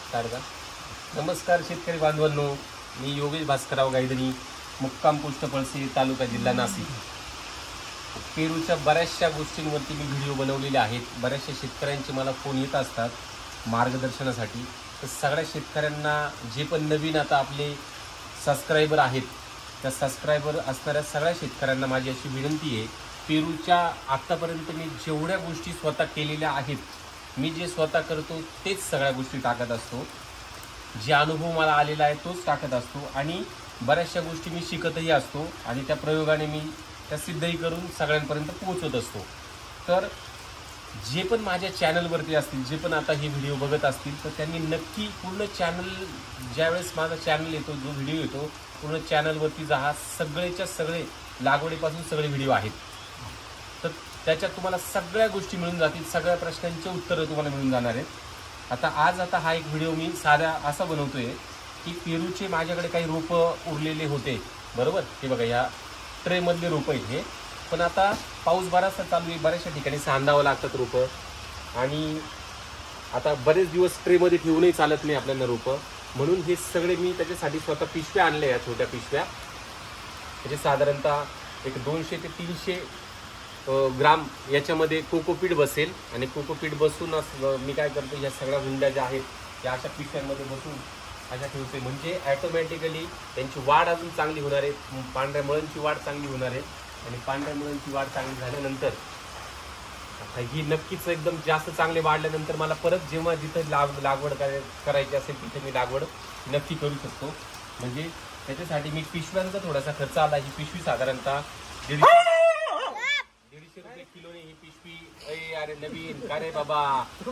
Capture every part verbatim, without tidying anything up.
कारगा नमस्कार शेतकरी बांधवांनो, मी योगेश भास्करराव गायधनी, मुक्काम पोस्ट पळशी, तालुका जिल्हा नाशिक. पेरूच्या बऱ्याचशा गोष्टींवरती मी व्हिडिओ बनवलेले आहेत. बऱ्याचशा शेतकऱ्यांचे मला फोन येत असतात मार्गदर्शनासाठी. तर सगळ्या शेतकऱ्यांना, जे पण नवीन आता आपले सबस्क्रायबर आहेत, त्या सबस्क्रायबर असणाऱ्या सगळ्या शेतकऱ्यांना माझी अशी विनंती आहे, पेरूच्या आत्तापर्यंत मी जेवढ्या गोष्टी स्वतः केलेल्या आहेत, मी जे स्वतः करतो तेच सगळ्या गोष्टी टाकत असतो. जे अनुभव मला आलेला आहे तोच टाकत असतो आणि बऱ्याचशा गोष्टी मी शिकतही असतो आणि त्या प्रयोगाने मी त्या सिद्धही करून सगळ्यांपर्यंत पोहोचत असतो. तर जे पण माझ्या चॅनलवरती असतील, जे पण आता हे व्हिडिओ बघत असतील, तर त्यांनी नक्की पूर्ण चॅनल, ज्यावेळेस माझा चॅनल येतो, जो व्हिडिओ येतो, पूर्ण चॅनलवरती जा. सगळेच्या सगळे लागवडीपासून सगळे व्हिडिओ आहेत. तर त्याच्यात तुम्हाला सगळ्या गोष्टी मिळून जातील, सगळ्या प्रश्नांचे उत्तरं तुम्हाला मिळून जाणार आहेत. आता आज आता हा एक व्हिडिओ मी साध्या असा बनवतोय की पेरूचे माझ्याकडे काही रोपं उरलेले होते, बरोबर. हे बघा, या ट्रेमधले रोपं आहेत हे. पण आता पाऊस बराचसा चालू आहे, बऱ्याचशा ठिकाणी सांधावं लागतात रोपं आणि आता बरेच दिवस ट्रेमध्ये ठेवूनही चालत नाही आपल्याला रोपं. म्हणून हे सगळे मी त्याच्यासाठी स्वतः पिशव्या आणल्या, या छोट्या पिशव्या. म्हणजे साधारणतः एक दोनशे ते तीनशे ग्राम याच्यामध्ये कोकोपीट बसेल आणि कोकोपीट बसून मी काय करतो, ह्या सगळ्या हुंड्या ज्या आहेत या अशा पिशव्यांमध्ये बसून अशा ठेवते. म्हणजे ॲटोमॅटिकली त्यांची वाढ अजून चांगली होणार आहे, पांढऱ्या मुळांची वाढ चांगली होणार आहे आणि पांढऱ्या मुळांची वाढ चांगली झाल्यानंतर ही नक्कीच एकदम जास्त चांगले वाढल्यानंतर मला परत जेव्हा जिथं लाग लागवड करायची असेल तिथे मी लागवड नक्की करू शकतो. म्हणजे त्याच्यासाठी मी पिशव्यांचा थोडासा खर्च आला. ही पिशवी साधारणतः दीडशे दीडशे रुपये किलोने ही पिशवी. अरे अरे नवीन का रे बाबा,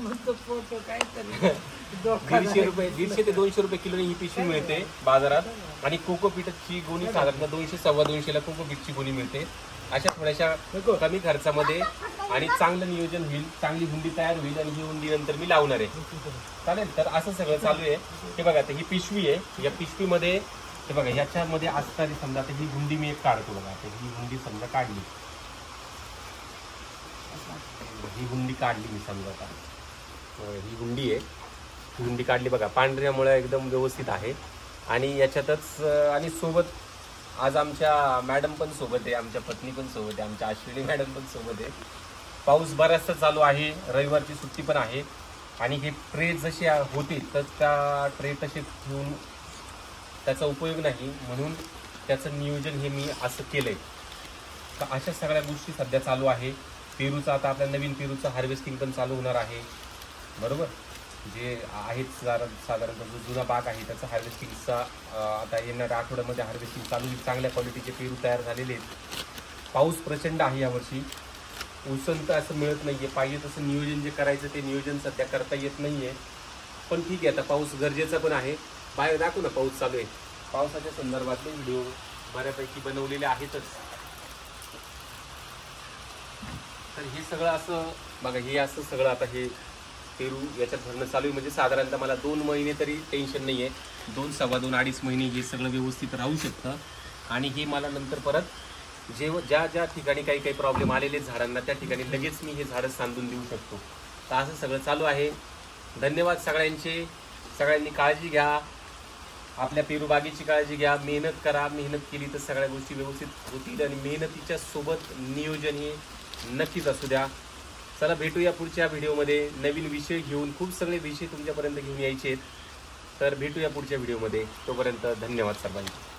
दीडशे रुपये दीडशे ते दोनशे रुपये किलोने ही पिशवी मिळते बाजारात. आणि कोकोपीटची गोणी साधारणतः दोनशे सव्वा दोनशेला कोकोपीटची गोणी मिळते. अशा थोड्याशा कमी खर्चामध्ये आणि चांगलं नियोजन होईल, चांगली हुंडी तयार होईल आणि ही हुंडी नंतर मी लावणार आहे. चालेल. तर असं सगळं चालू आहे. हे बघा, आता ही पिशवी आहे. या पिशवीमध्ये हे बघा, ह्याच्यामध्ये असणारी समजा आता ही हुंडी मी एक काढतो. बघा, आता ही हुंडी समजा काढली, ही हुंडी काढली मी समजा. आता ही हुंडी आहे, ही हुंडी काढली. बघा, पांढऱ्यामुळे एकदम व्यवस्थित आहे. आणि याच्यातच आणि सोबत आज आमच्या मॅडम पण सोबत आहे, आमच्या पत्नी पण सोबत आहे, आमच्या अश्विनी मॅडम पण सोबत आहे. पाऊस बराचसा चालू आहे, रविवारची सुट्टी पण आहे आणि हे ट्रे जसे होते तर त्या ट्रे तसे ठेवून त्याचा उपयोग नाही, म्हणून त्याचं नियोजन हे मी असं केलंय. तर अशा सगळ्या गोष्टी सध्या चालू आहे. पेरूचा आता आपल्या नवीन पेरूचं हार्वेस्टिंग पण चालू होणार आहे, बरोबर. जे आहेत साधारणतः जो जुना बाग आहे त्याचा हार्वेस्टिंगचा आता येणाऱ्या आठवड्यामध्ये हार्वेस्टिंग चालू होईल. चांगल्या क्वालिटीचे पेरू तयार झालेले आहेत. पाऊस प्रचंड आहे यावर्षी, उसंत असं मिळत नाही आहे. पाहिजे तसं नियोजन जे करायचं ते नियोजन सध्या करता येत नाही आहे. पण ठीक आहे, आता पाऊस गरजेचा पण आहे. बाहेर दाखवू ना, पाऊस चालू आहे. पावसाच्या संदर्भातले व्हिडिओ बऱ्यापैकी बनवलेले आहेतच. तर हे सगळं असं बघा, हे असं सगळं आता हे पेरू याच्यात भरणं चालू आहे. म्हणजे साधारणतः मला दोन महिने तरी टेन्शन नाही आहे. दोन सव्वा दोन अडीच महिने हे सगळं व्यवस्थित राहू शकतं. आणि हे मला नंतर परत जे ज्या ज्या ठिकाणी काही काही प्रॉब्लेम आलेले झाडांना त्या ठिकाणी लगेच मी हे झाडं सांधून देऊ शकतो. तर असं सगळं चालू आहे. धन्यवाद सगळ्यांचे. सगळ्यांनी काळजी घ्या, आपल्या पेरू बागेची काळजी घ्या, मेहनत करा. मेहनत केली तर सगळ्या गोष्टी व्यवस्थित होतील आणि मेहनतीच्या सोबत नियोजन हे नक्कीच असू द्या. चला, भेटूया पुढच्या व्हिडिओमध्ये नवीन विषय घेऊन. खूप सगळे विषय तुमच्यापर्यंत घेऊन यायचे आहेत. तर भेटूया पुढच्या व्हिडिओमध्ये. तोपर्यंत धन्यवाद सर्वांचे.